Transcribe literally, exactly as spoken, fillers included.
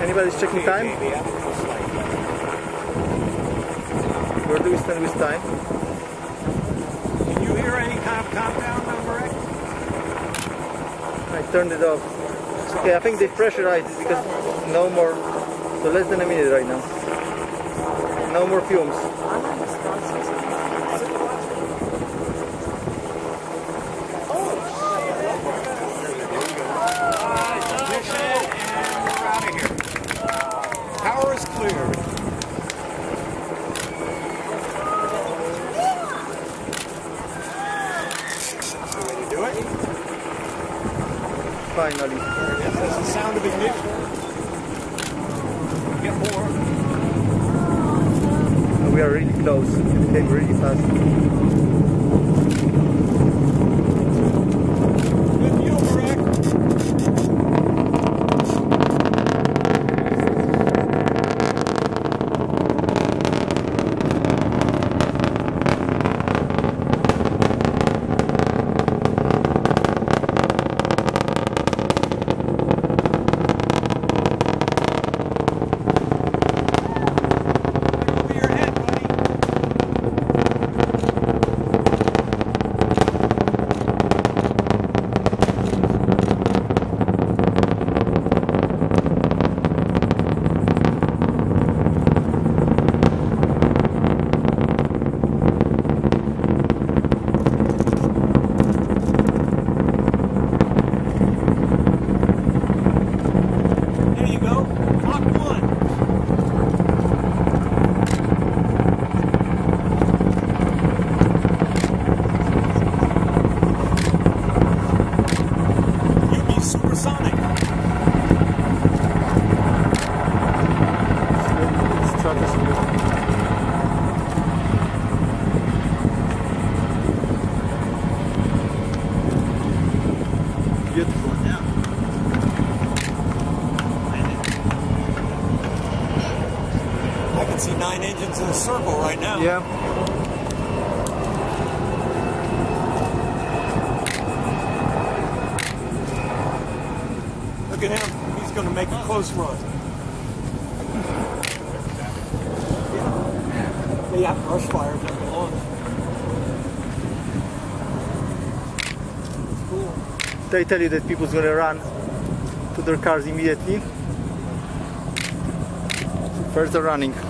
Anybody's checking time? Where do we stand with time? Can you hear any kind of countdown number? I turned it off. Okay, I think they pressurized it because no more, so less than a minute right now. No more fumes. Power is clear. Ready to do it? Finally. Yes, that's the sound of ignition. Get more. We are really close. It came really fast. Good view, correct? Beautiful. Yeah. I can see nine engines in a circle right now. Yeah. Look at him. He's going to make a close run. Yeah, brush fires at the launch. It's cool. They tell you that people's gonna run to their cars immediately. First they're running.